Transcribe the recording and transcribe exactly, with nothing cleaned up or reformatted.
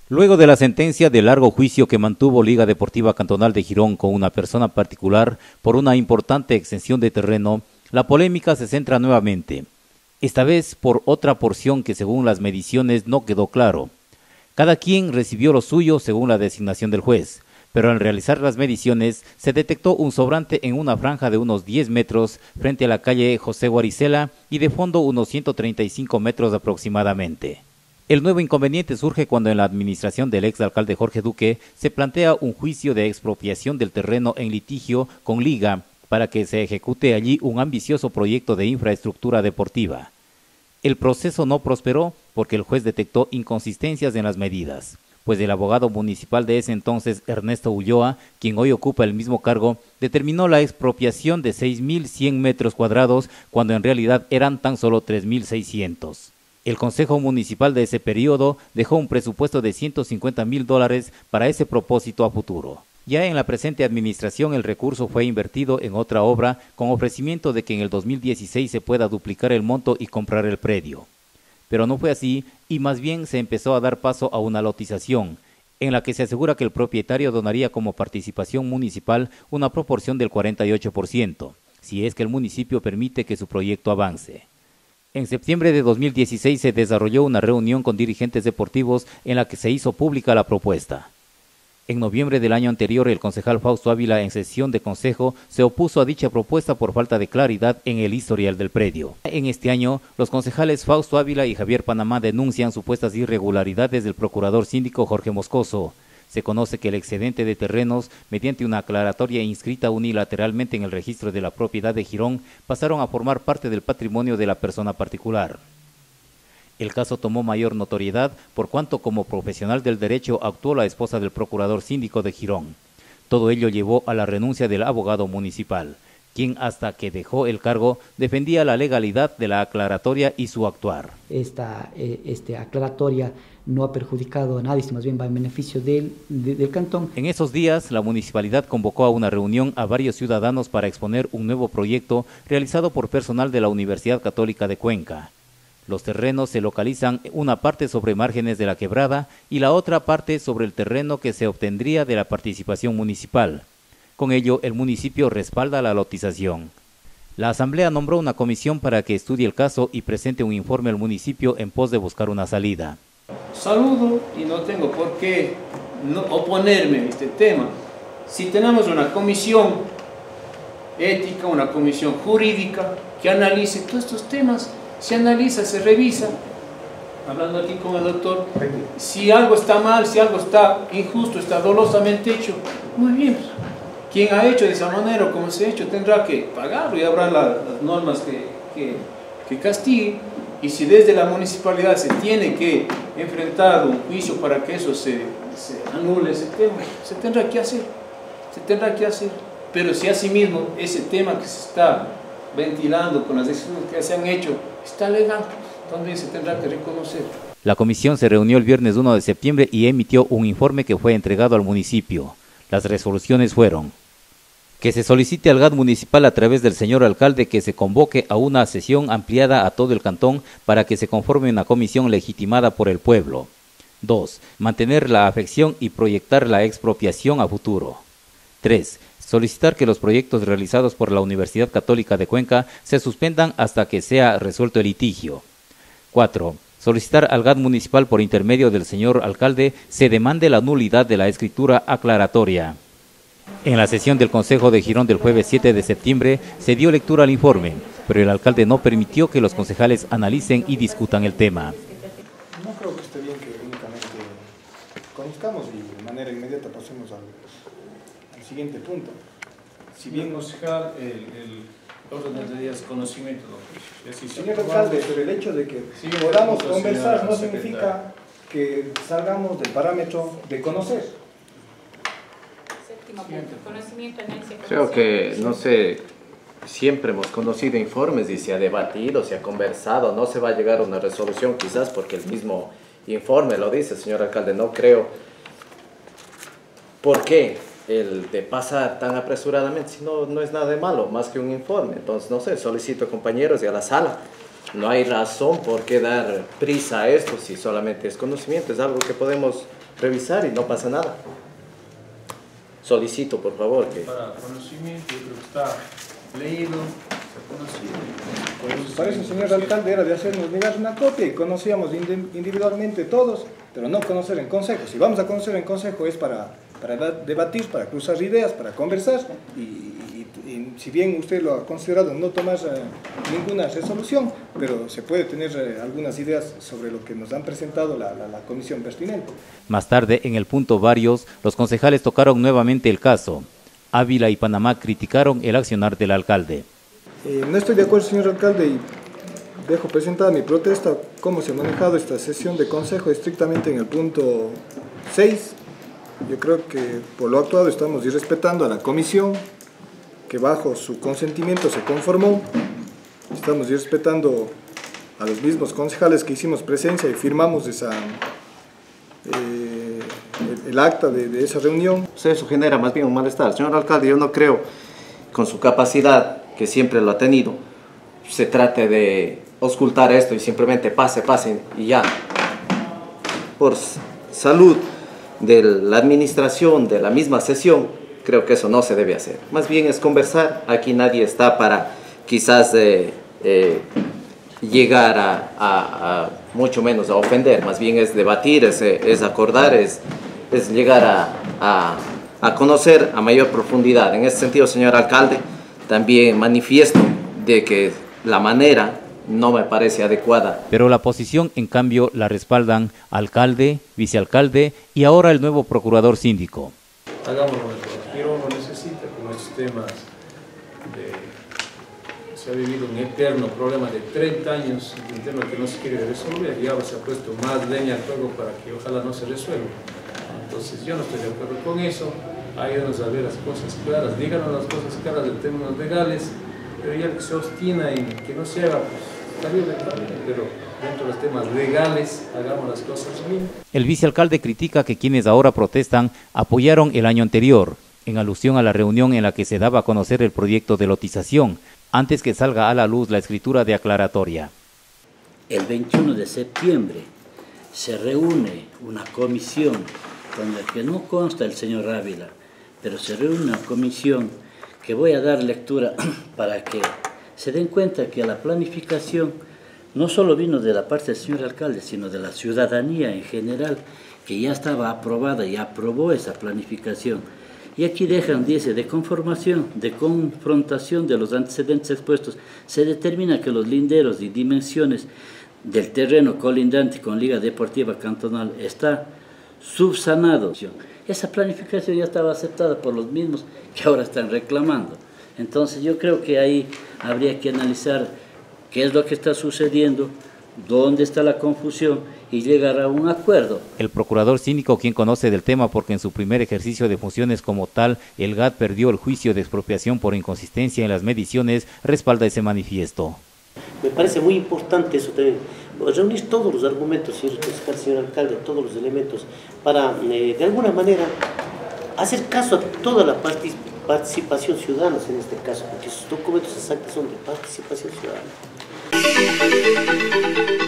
Luego de la sentencia del largo juicio que mantuvo Liga Deportiva Cantonal de Girón con una persona particular por una importante extensión de terreno, la polémica se centra nuevamente, esta vez por otra porción que según las mediciones no quedó claro. Cada quien recibió lo suyo según la designación del juez, pero al realizar las mediciones se detectó un sobrante en una franja de unos diez metros frente a la calle José Guaricela y de fondo unos ciento treinta y cinco metros aproximadamente. El nuevo inconveniente surge cuando en la administración del exalcalde Jorge Duque se plantea un juicio de expropiación del terreno en litigio con Liga para que se ejecute allí un ambicioso proyecto de infraestructura deportiva. El proceso no prosperó porque el juez detectó inconsistencias en las medidas, pues el abogado municipal de ese entonces, Ernesto Ulloa, quien hoy ocupa el mismo cargo, determinó la expropiación de seis mil cien metros cuadrados cuando en realidad eran tan solo tres mil seiscientos. El Consejo Municipal de ese periodo dejó un presupuesto de ciento cincuenta mil dólares para ese propósito a futuro. Ya en la presente administración el recurso fue invertido en otra obra con ofrecimiento de que en el dos mil dieciséis se pueda duplicar el monto y comprar el predio. Pero no fue así y más bien se empezó a dar paso a una lotización, en la que se asegura que el propietario donaría como participación municipal una proporción del cuarenta y ocho por ciento, si es que el municipio permite que su proyecto avance. En septiembre de dos mil dieciséis se desarrolló una reunión con dirigentes deportivos en la que se hizo pública la propuesta. En noviembre del año anterior, el concejal Fausto Ávila, en sesión de consejo, se opuso a dicha propuesta por falta de claridad en el historial del predio. En este año, los concejales Fausto Ávila y Javier Panamá denuncian supuestas irregularidades del procurador síndico Jorge Moscoso. Se conoce que el excedente de terrenos, mediante una aclaratoria inscrita unilateralmente en el registro de la propiedad de Girón, pasaron a formar parte del patrimonio de la persona particular. El caso tomó mayor notoriedad por cuanto como profesional del derecho actuó la esposa del procurador síndico de Girón. Todo ello llevó a la renuncia del abogado municipal, quien hasta que dejó el cargo defendía la legalidad de la aclaratoria y su actuar. Esta eh, este aclaratoria no ha perjudicado a nadie, sino más bien va en beneficio del, de, del cantón. En esos días, la municipalidad convocó a una reunión a varios ciudadanos para exponer un nuevo proyecto realizado por personal de la Universidad Católica de Cuenca. Los terrenos se localizan una parte sobre márgenes de la quebrada y la otra parte sobre el terreno que se obtendría de la participación municipal. Con ello, el municipio respalda la lotización. La asamblea nombró una comisión para que estudie el caso y presente un informe al municipio en pos de buscar una salida. Saludo y no tengo por qué no oponerme a este tema. Si tenemos una comisión ética, una comisión jurídica que analice todos estos temas, se analiza, se revisa, hablando aquí con el doctor, si algo está mal, si algo está injusto, está dolosamente hecho, muy bien, quien ha hecho de esa manera o como se ha hecho tendrá que pagarlo y habrá la, las normas que, que, que castiguen, y si desde la municipalidad se tiene que enfrentar un juicio para que eso se, se anule ese tema, se tendrá que hacer, se tendrá que hacer, pero si asimismo ese tema que se está ventilando con las decisiones que se han hecho está legal, también se tendrá que reconocer. La comisión se reunió el viernes uno de septiembre y emitió un informe que fue entregado al municipio. Las resoluciones fueron: que se solicite al G A D municipal a través del señor alcalde que se convoque a una sesión ampliada a todo el cantón para que se conforme una comisión legitimada por el pueblo. dos. Mantener la afección y proyectar la expropiación a futuro. tres. Solicitar que los proyectos realizados por la Universidad Católica de Cuenca se suspendan hasta que sea resuelto el litigio. cuatro. Solicitar al G A D municipal por intermedio del señor alcalde se demande la nulidad de la escritura aclaratoria. En la sesión del Consejo de Girón del jueves siete de septiembre se dio lectura al informe, pero el alcalde no permitió que los concejales analicen y discutan el tema. No creo que esté bien que únicamente conozcamos y de manera inmediata pasemos al, al siguiente punto. Si bien concejal, el, el orden del día es conocimiento. Señor alcalde, pero el hecho de que sí, podamos conversar no significa que salgamos del parámetro de conocer. Creo que, no sé, siempre hemos conocido informes y se ha debatido, se ha conversado, no se va a llegar a una resolución quizás porque el mismo informe lo dice, señor alcalde, no creo. ¿Por qué el de pasar tan apresuradamente? Si no, no es nada de malo, más que un informe. Entonces, no sé, solicito compañeros y a la sala. No hay razón por qué dar prisa a esto si solamente es conocimiento, es algo que podemos revisar y no pasa nada. Solicito, por favor, que... Para conocimiento, yo creo que está leído, está conocido. Pues para eso, señor alcalde, era de hacernos llegar una copia y conocíamos individualmente todos, pero no conocer en consejo. Si vamos a conocer en consejo es para, para debatir, para cruzar ideas, para conversar, y, y, y si bien usted lo ha considerado no tomar eh, ninguna resolución, pero se puede tener eh, algunas ideas sobre lo que nos han presentado la, la, la comisión pertinente. Más tarde, en el punto varios, los concejales tocaron nuevamente el caso. Ávila y Panamá criticaron el accionar del alcalde. Eh, no estoy de acuerdo, señor alcalde, y dejo presentada mi protesta cómo se ha manejado esta sesión de consejo estrictamente en el punto seis. Yo creo que por lo actuado estamos irrespetando a la comisión que bajo su consentimiento se conformó. Estamos irrespetando a los mismos concejales que hicimos presencia y firmamos esa, eh, el, el acta de, de esa reunión. Eso genera más bien un malestar. Señor alcalde, yo no creo, con su capacidad, que siempre lo ha tenido, se trate de ocultar esto y simplemente pase, pase y ya. Por salud de la administración, de la misma sesión, creo que eso no se debe hacer. Más bien es conversar. Aquí nadie está para quizás eh, eh, llegar a, a, a mucho menos a ofender, más bien es debatir, es, es acordar, es, es llegar a, a, a conocer a mayor profundidad. En ese sentido, señor alcalde, también manifiesto de que la manera no me parece adecuada. Pero la posición, en cambio, la respaldan alcalde, vicealcalde y ahora el nuevo procurador síndico. Hagámoslo mejor. Girón no necesita con estos temas de... Se ha vivido un eterno problema de treinta años, un tema que no se quiere resolver, y ahora se ha puesto más leña al fuego para que ojalá no se resuelva. Entonces yo no estoy de acuerdo con eso. Ayúdanos a ver las cosas claras, díganos las cosas claras en términos legales, pero ya que se obstina en que no se haga, pues está bien, está bien, pero dentro de los temas legales hagamos las cosas bien. El vicealcalde critica que quienes ahora protestan apoyaron el año anterior, en alusión a la reunión en la que se daba a conocer el proyecto de lotización, antes que salga a la luz la escritura de aclaratoria. El veintiuno de septiembre se reúne una comisión con la que no consta el señor Ávila, pero se reúne una comisión que voy a dar lectura para que se den cuenta que la planificación no solo vino de la parte del señor alcalde, sino de la ciudadanía en general, que ya estaba aprobada y aprobó esa planificación. Y aquí dejan, dice, de conformación, de confrontación de los antecedentes expuestos, se determina que los linderos y dimensiones del terreno colindante con Liga Deportiva Cantonal está subsanado. Esa planificación ya estaba aceptada por los mismos que ahora están reclamando. Entonces yo creo que ahí habría que analizar qué es lo que está sucediendo, dónde está la confusión y llegar a un acuerdo. El procurador síndico, quien conoce del tema porque en su primer ejercicio de funciones como tal, el G A T perdió el juicio de expropiación por inconsistencia en las mediciones, respalda ese manifiesto. Me parece muy importante eso también, reunir todos los argumentos, señor alcalde, todos los elementos, para eh, de alguna manera hacer caso a toda la participación ciudadana en este caso, porque esos documentos exactos son de participación ciudadana.